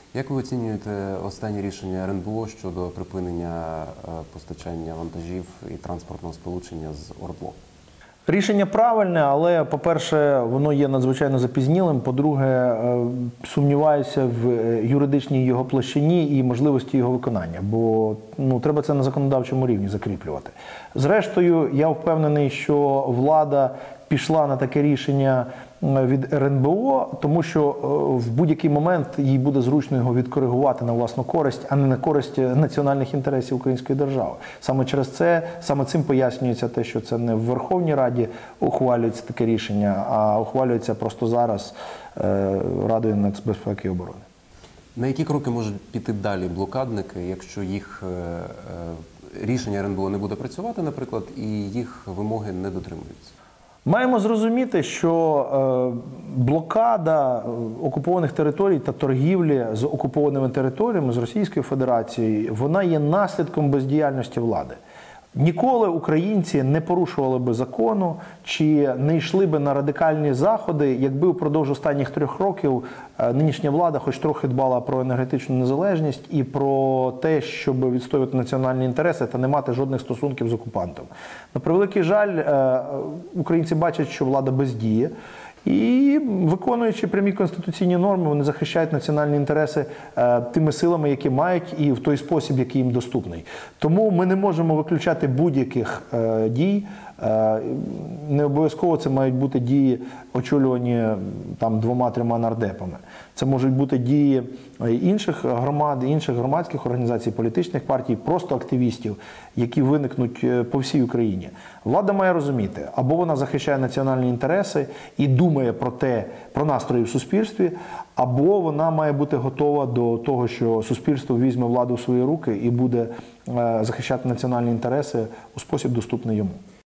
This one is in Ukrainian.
Як ви оцінюєте останнє рішення РНБО щодо припинення постачання вантажів і транспортного сполучення з ОРДЛО? Рішення правильне, але, по-перше, воно є надзвичайно запізнілим. По-друге, сумніваюся в юридичній його площині і можливості його виконання, бо треба це на законодавчому рівні закріплювати. Зрештою, я впевнений, що влада пішла на таке рішення від РНБО, тому що в будь-який момент їй буде зручно його відкоригувати на власну користь, а не на користь національних інтересів української держави. Саме через це, саме цим пояснюється те, що це не в Верховній Раді ухвалюється таке рішення, а ухвалюється просто зараз Радою нацбезпеки і оборони. На які кроки можуть піти далі блокадники, якщо їх рішення РНБО не буде працювати, наприклад, і їх вимоги не дотримуються? Маємо зрозуміти, що блокада окупованих територій та торгівлі з окупованими територіями, з Російською Федерацією, вона є наслідком бездіяльності влади. Ніколи українці не порушували би закону чи не йшли би на радикальні заходи, якби впродовж останніх 3 років нинішня влада хоч трохи дбала про енергетичну незалежність і про те, щоб відстоювати національні інтереси та не мати жодних стосунків з окупантом. На превеликий жаль, українці бачать, що влада бездіє. І, виконуючи прямі конституційні норми, вони захищають національні інтереси тими силами, які мають, і в той спосіб, який їм доступний. Тому ми не можемо виключати будь-яких дій. Не обов'язково це мають бути дії, очолювані 2-3 нардепами. Це можуть бути дії інших громад, інших громадських організацій, політичних партій, просто активістів, які виникнуть по всій Україні. Влада має розуміти, або вона захищає національні інтереси і думає про настрої в суспільстві, або вона має бути готова до того, що суспільство візьме владу в свої руки і буде захищати національні інтереси у спосіб, доступний йому.